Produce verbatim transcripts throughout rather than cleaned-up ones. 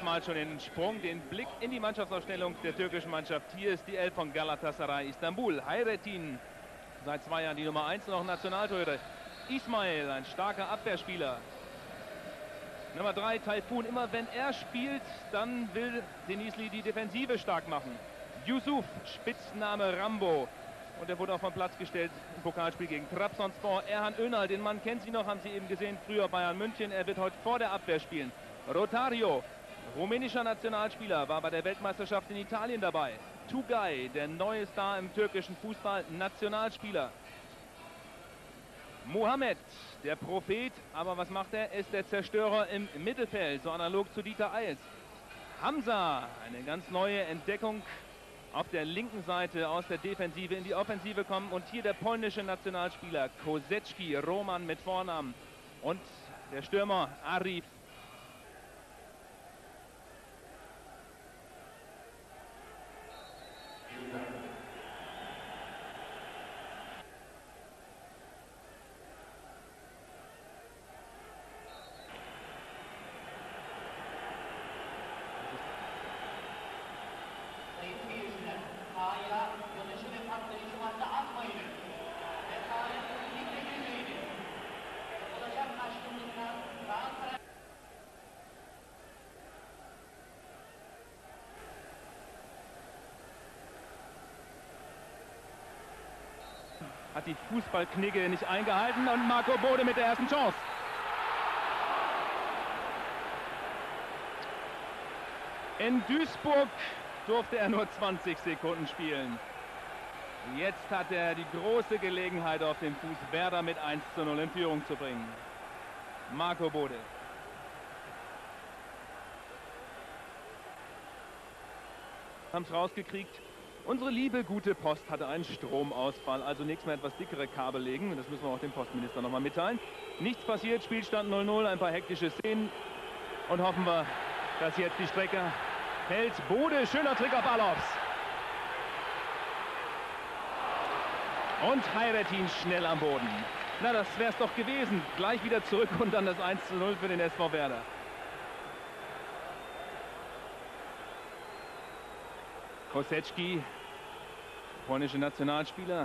mal schon den Sprung, den Blick in die Mannschaftsaufstellung der türkischen Mannschaft. Hier ist die Elf von Galatasaray Istanbul. Hayrettin, seit zwei Jahren die Nummer eins, noch Nationaltorhüter. Ismail, ein starker Abwehrspieler. Nummer drei, Tayfun. Immer wenn er spielt, dann will Denizli die Defensive stark machen. Yusuf, Spitzname Rambo. Und er wurde auch vom Platz gestellt im Pokalspiel gegen Trabzonspor. Erhan Önal, den Mann kennen Sie noch, haben Sie eben gesehen, früher Bayern München. Er wird heute vor der Abwehr spielen. Rotario, rumänischer Nationalspieler, war bei der Weltmeisterschaft in Italien dabei. Tugay, der neue Star im türkischen Fußball, Nationalspieler. Mohamed, der Prophet, aber was macht er? Er ist der Zerstörer im Mittelfeld, so analog zu Dieter Eils. Hamza, eine ganz neue Entdeckung, auf der linken Seite aus der Defensive in die Offensive kommen. Und hier der polnische Nationalspieler Kosecki, Roman mit Vornamen. Und der Stürmer Arif. Hat die Fußballknigge nicht eingehalten und Marco Bode mit der ersten Chance. In Duisburg durfte er nur zwanzig Sekunden spielen. Jetzt hat er die große Gelegenheit auf dem Fuß, Werder mit eins zu null in Führung zu bringen. Marco Bode. Haben es rausgekriegt. Unsere liebe gute Post hatte einen Stromausfall, also nächstes Mal etwas dickere Kabel legen. Das müssen wir auch dem Postminister noch mal mitteilen. Nichts passiert, Spielstand null null, ein paar hektische Szenen. Und hoffen wir, dass jetzt die Strecke hält. Bode, schöner Trick auf Alofs. Und Hayrettin schnell am Boden. Na, das wäre es doch gewesen. Gleich wieder zurück und dann das eins zu null für den S V Werder. Kosecki, polnische Nationalspieler.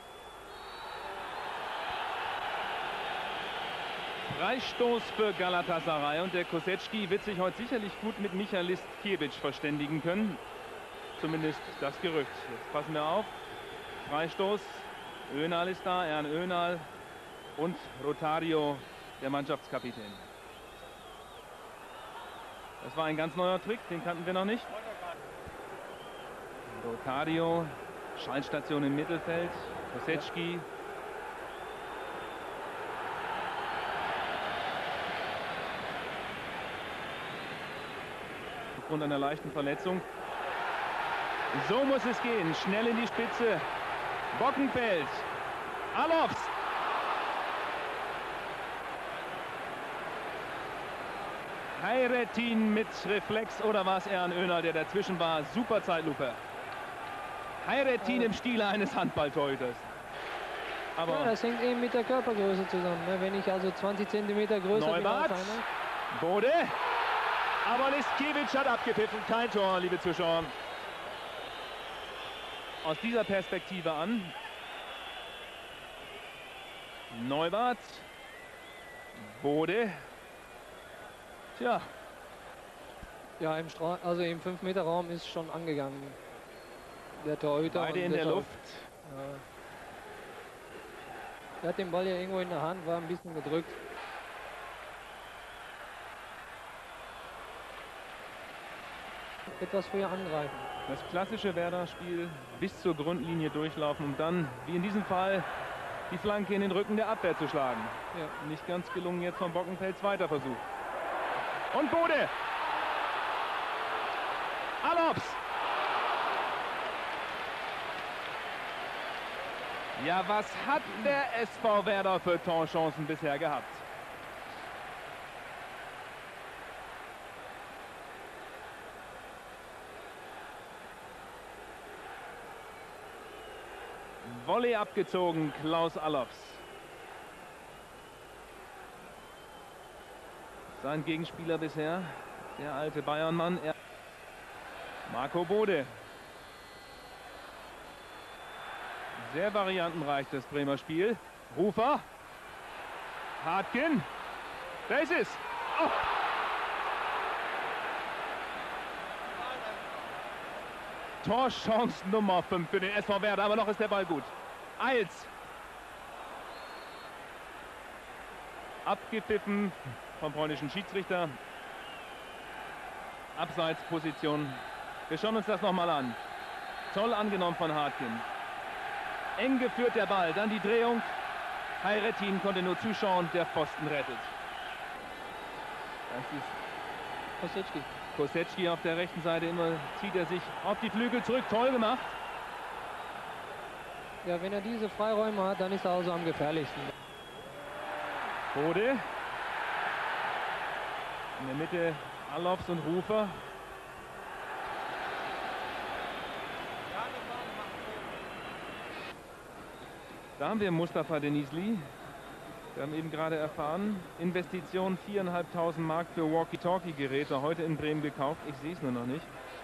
Freistoß für Galatasaray und der Kosecki wird sich heute sicherlich gut mit Michael Listkiewicz verständigen können. Zumindest das Gerücht. Jetzt passen wir auf. Freistoß. Önal ist da, Erhan Önal und Rotario, der Mannschaftskapitän. Das war ein ganz neuer Trick, den kannten wir noch nicht. Rotario, Schaltstation im Mittelfeld, Kosecki. Aufgrund einer leichten Verletzung. So muss es gehen, schnell in die Spitze. Bockenfeld, Alofs. Hayrettin mit Reflex oder war es Erhan Önal, der dazwischen war? Super Zeitlupe. Hayrettin im Stile eines Handballtorhüters. Aber ja, das hängt eben mit der Körpergröße zusammen. Ne? Wenn ich also zwanzig Zentimeter größer bin als einer. Bode. Aber Listkiewicz hat abgepfiffen. Kein Tor, liebe Zuschauer. Aus dieser Perspektive an. Neuwart. Bode. Tja. Ja, im Stra also im fünf Meter Raum ist schon angegangen. Der Torhüter. Beide in der Luft. Ja. Er hat den Ball ja irgendwo in der Hand, war ein bisschen gedrückt. Etwas früher angreifen. Das klassische Werder-Spiel bis zur Grundlinie durchlaufen, um dann, wie in diesem Fall, die Flanke in den Rücken der Abwehr zu schlagen. Ja. Nicht ganz gelungen jetzt von Bockenfeld, zweiter Versuch. Und Bode. Alofs. Ja, was hat der S V Werder für Torchancen bisher gehabt? Volley abgezogen, Klaus Alofs. Sein Gegenspieler bisher. Der alte Bayernmann. Er Marco Bode. Sehr variantenreich das Bremer Spiel. Rufer. Hartgen. Da ist es. Oh. Torchance Nummer fünf für den S V Werder, aber noch ist der Ball gut. Eils. Abgepfiffen vom polnischen Schiedsrichter. Abseitsposition. Wir schauen uns das nochmal an. Toll angenommen von Hartgen. Eng geführt der Ball, dann die Drehung. Hayrettin konnte nur zuschauen, der Pfosten rettet. Das ist Kosecki. Kosecki auf der rechten Seite, immer zieht er sich auf die Flügel zurück, toll gemacht. Ja, wenn er diese Freiräume hat, dann ist er also am gefährlichsten. Bode. In der Mitte Alofs und Rufer. Da haben wir Mustafa Denizli. Wir haben eben gerade erfahren, Investition viertausendfünfhundert Mark für Walkie-Talkie-Geräte, heute in Bremen gekauft. Ich sehe es nur noch nicht.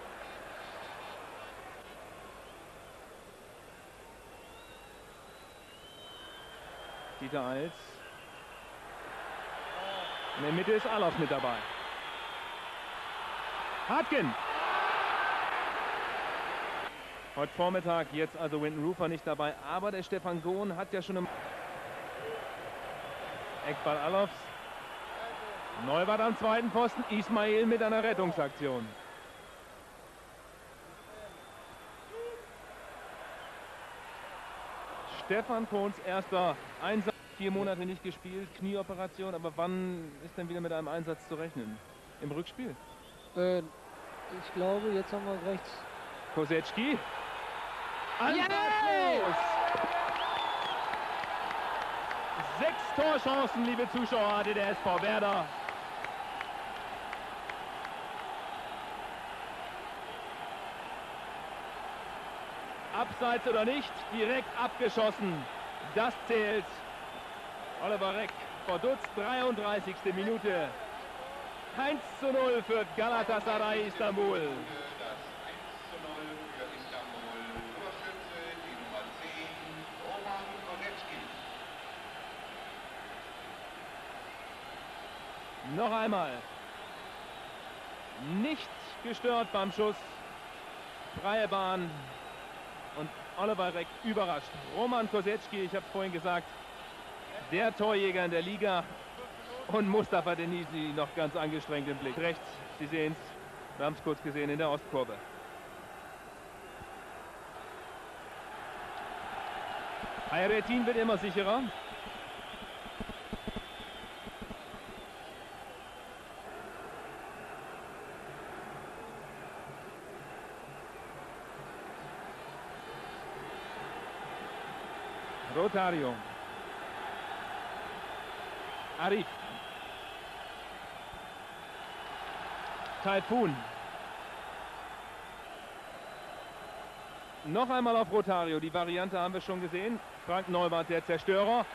Dieter Eils. In der Mitte ist Alof mit dabei. Hartgen. Heute Vormittag, jetzt also Winton Rufer nicht dabei, aber der Stefan Gohn hat ja schon im Eckball Alofs. Neubart am zweiten Pfosten, Ismail mit einer Rettungsaktion. Stefan Kohns erster Einsatz, vier Monate nicht gespielt, Knieoperation, aber wann ist denn wieder mit einem Einsatz zu rechnen? Im Rückspiel? Äh, ich glaube, jetzt haben wir rechts. Kosecki. Yes! Sechs Torchancen, liebe Zuschauer, hatte der S V Werder. Abseits oder nicht, direkt abgeschossen. Das zählt. Oliver Reck verdutzt, dreiunddreißigste Minute. eins zu null für Galatasaray Istanbul. Noch einmal. Nicht gestört beim Schuss. Freie Bahn. Und Oliver Reck überrascht. Roman Kosecki, ich habe es vorhin gesagt, der Torjäger in der Liga. Und Mustafa Denizli noch ganz angestrengt im Blick. Rechts, Sie sehen es, wir haben es kurz gesehen in der Ostkurve. Hayrettin wird immer sicherer. Rotario. Arif. Taifun. Noch einmal auf Rotario. Die Variante haben wir schon gesehen. Frank Neubart, der Zerstörer.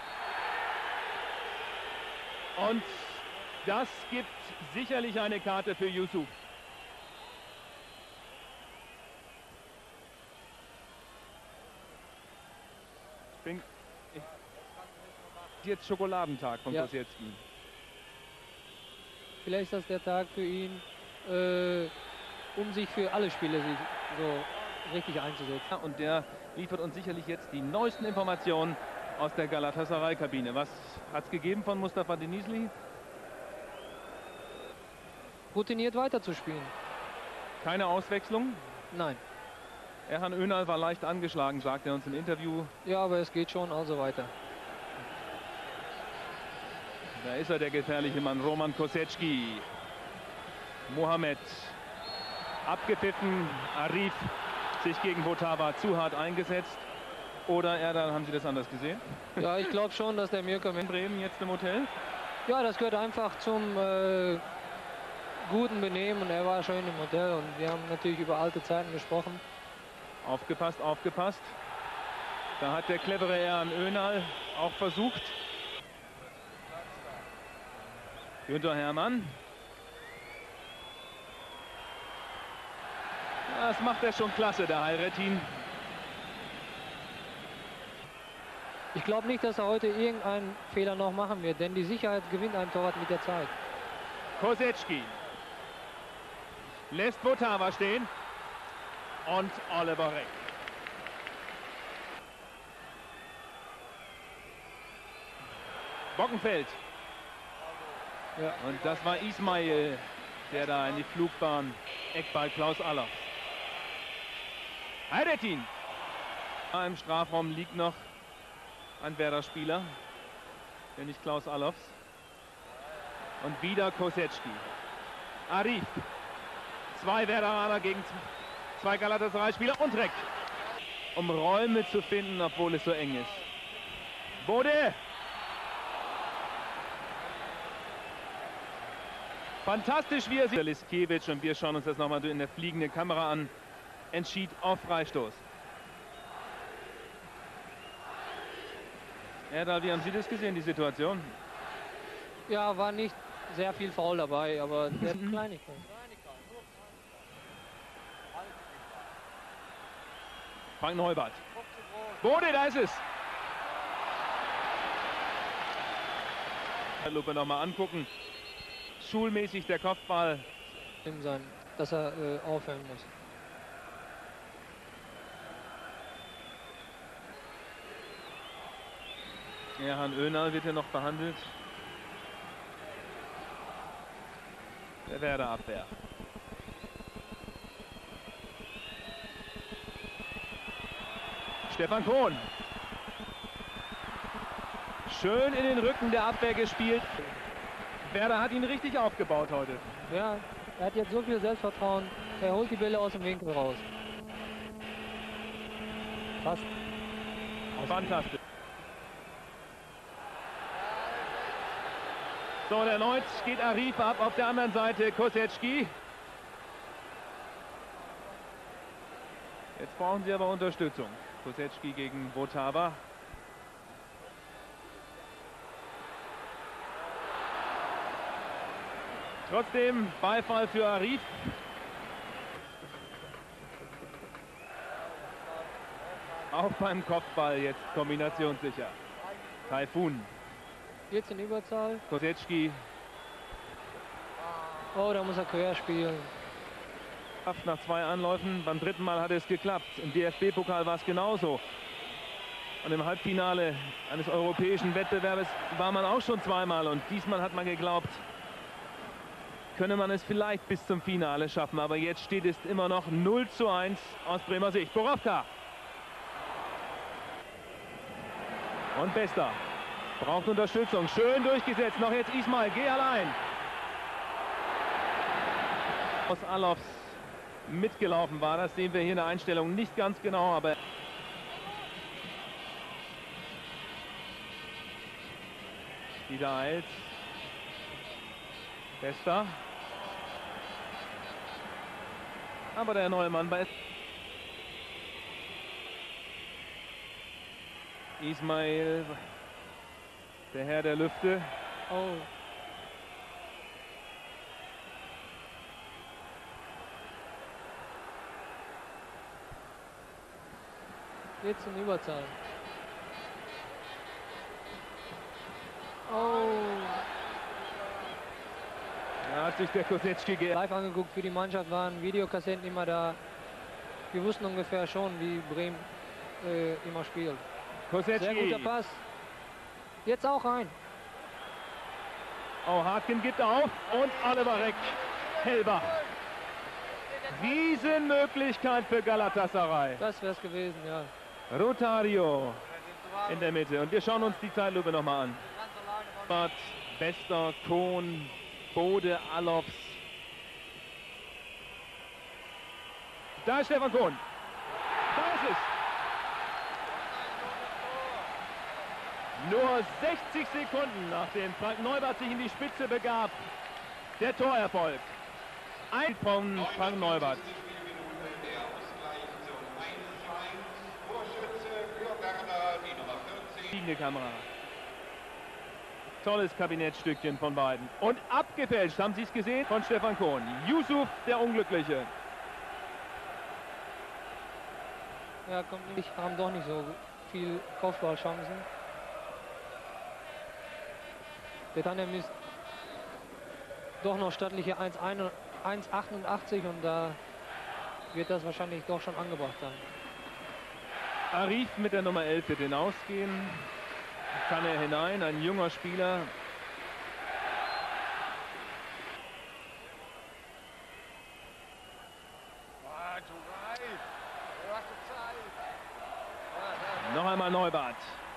Und das gibt sicherlich eine Karte für Yusuf. Ich bin ich, jetzt Schokoladentag von ja. Kosecki. Vielleicht ist das der Tag für ihn, äh, um sich für alle Spiele so richtig einzusetzen. Und der liefert uns sicherlich jetzt die neuesten Informationen aus der Galatasaray-Kabine. Was hat es gegeben von Mustafa Denizli? Routiniert weiterzuspielen. Keine Auswechslung? Nein. Erhan Önal war leicht angeschlagen, sagt er uns im Interview. Ja, aber es geht schon, also weiter. Da ist er, der gefährliche Mann, Roman Kosecki. Mohamed abgepfiffen, Arif sich gegen Votava zu hart eingesetzt. Oder Erdal, haben Sie das anders gesehen? Ja, ich glaube schon, dass der Mirko in Bremen jetzt im Hotel? Ja, das gehört einfach zum äh, guten Benehmen. Und er war schön im Hotel und wir haben natürlich über alte Zeiten gesprochen. Aufgepasst, aufgepasst. Da hat der clevere Erhan Önal auch versucht. Günther Hermann. Das macht er schon klasse, der Hayrettin. Ich glaube nicht, dass er heute irgendeinen Fehler noch machen wird, denn die Sicherheit gewinnt ein Torwart mit der Zeit. Kosecki lässt Votava stehen und Oliver Reck. Bockenfeld. Ja. Und das war Ismail, der da in die Flugbahn, Eckball Klaus Allofs. Hayrettin. Im Strafraum liegt noch ein Werder-Spieler, nämlich Klaus Allofs. Und wieder Kosecki. Arif. Zwei Werderaner gegen zwei Galatasaray-Spieler und Reck. Um Räume zu finden, obwohl es so eng ist. Bode. Fantastisch, wie er sieht. Liskiewicz, und wir schauen uns das nochmal in der fliegenden Kamera an, entschied auf Freistoß. Erdal, wie haben Sie das gesehen, die Situation? Ja, war nicht sehr viel Foul dabei, aber der Kleinigkeit. Frank Neubert. Bode, da ist es. Lupe noch mal angucken. Schulmäßig der Kopfball. Sein, dass er äh, aufhören muss. Erhan Önal wird hier noch behandelt. Der Werder Abwehr. Stefan Kohn. Schön in den Rücken der Abwehr gespielt. Werder hat ihn richtig aufgebaut heute. Ja, er hat jetzt so viel Selbstvertrauen. Er holt die Bälle aus dem Winkel raus. Fast. Fantastisch. So, und erneut geht Arif ab. Auf der anderen Seite Kosecki. Jetzt brauchen sie aber Unterstützung. Kosecki gegen Votava. Trotzdem Beifall für Arif. Auch beim Kopfball jetzt kombinationssicher. Taifun. Jetzt in Überzahl. Kosecki. Oh, da muss er quer spielen. Nach zwei Anläufen, beim dritten Mal hat es geklappt. Im D F B-Pokal war es genauso. Und im Halbfinale eines europäischen Wettbewerbes war man auch schon zweimal. Und diesmal hat man geglaubt, könne man es vielleicht bis zum Finale schaffen. Aber jetzt steht es immer noch null zu eins aus Bremer Sicht. Borowka. Und Bester. Braucht Unterstützung. Schön durchgesetzt. Noch jetzt Ismail. Geh allein. Aus Allofs mitgelaufen war. Das sehen wir hier in der Einstellung nicht ganz genau. Aber wieder Eils. Bester. Aber der neue Mann bei Ismail, der Herr der Lüfte. Oh. Jetzt in Überzahl. Oh. Da hat sich der Kosecki live angeguckt. Für die Mannschaft waren Videokassetten immer da. Wir wussten ungefähr schon, wie Bremen äh, immer spielt. Kosecki. Sehr guter Pass. Jetzt auch rein. Oh, Hartgen gibt auf und Oliver Reck. Hellbach. Riesenmöglichkeit für Galatasaray. Das wäre es gewesen, ja. Rotario in der Mitte. Und wir schauen uns die Zeitlupe nochmal an. Bad, Bester, Kohn, Bode, Allofs. Da ist Stefan Kohn. Da ist es. Nur sechzig Sekunden nachdem Frank Neubert sich in die Spitze begab. Der Torerfolg. Ein von Frank Neubert. Liegende Kamera. Tolles Kabinettstückchen von beiden. Und abgefälscht, haben Sie es gesehen, von Stefan Kohn. Yusuf, der Unglückliche. ja, kommt nicht, haben doch nicht so viel Kopfballchancen. Der Tandem ist doch noch stattliche eins achtundachtzig und da wird das wahrscheinlich doch schon angebracht sein. Arif mit der Nummer elf wird hinausgehen. Kann er hinein, ein junger Spieler. Noch einmal Neubart.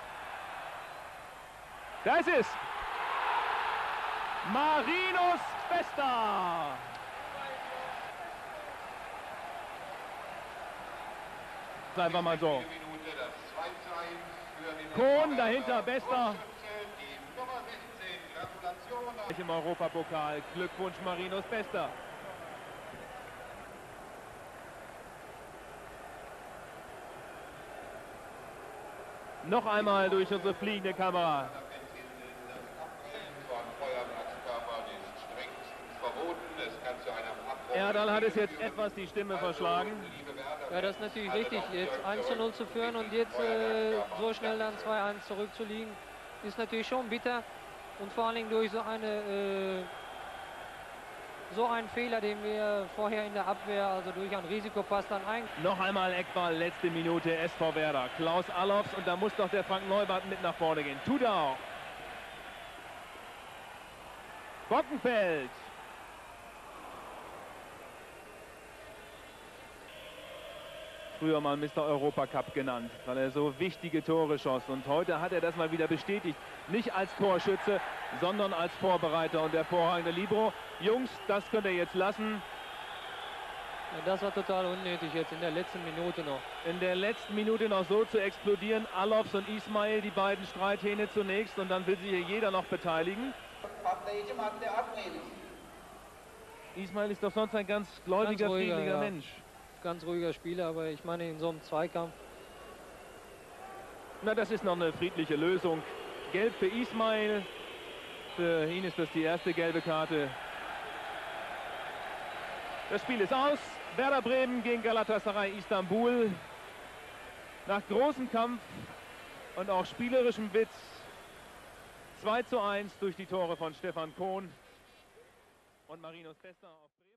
Da ist es. Marinus Bester. Einfach mal so. Kohn, dahinter Bester. Im Europapokal. Glückwunsch Marinus Bester. Noch einmal durch unsere fliegende Kamera. Erdal hat es jetzt etwas die Stimme verschlagen. Ja, das ist natürlich richtig, jetzt eins zu null zu führen und jetzt äh, so schnell dann zwei eins zurückzuliegen, ist natürlich schon bitter. Und vor allen Dingen durch so eine äh, so einen Fehler, den wir vorher in der Abwehr, also durch einen Risikopass dann ein. Noch einmal Eckball, letzte Minute, S V Werder. Klaus Allofs und da muss doch der Frank Neubart mit nach vorne gehen. Tut er auch. Bockenfeld. Früher mal Mister Europacup genannt, weil er so wichtige Tore schoss. Und heute hat er das mal wieder bestätigt. Nicht als Torschütze, sondern als Vorbereiter und hervorragende Libero. Jungs, das könnt ihr jetzt lassen. Ja, das war total unnötig jetzt in der letzten Minute noch. In der letzten Minute noch so zu explodieren. Allofs und Ismail, die beiden Streithähne zunächst. Und dann will sich hier jeder noch beteiligen. Ismail ist doch sonst ein ganz gläubiger, ganz ruhiger, friedlicher ja. Mensch. Ganz ruhiger Spieler, aber ich meine in so einem Zweikampf. Na, das ist noch eine friedliche Lösung. Gelb für Ismail. Für ihn ist das die erste gelbe Karte. Das Spiel ist aus. Werder Bremen gegen Galatasaray Istanbul. Nach großem Kampf und auch spielerischem Witz zwei zu eins durch die Tore von Stefan Kohn und Marinus Bester.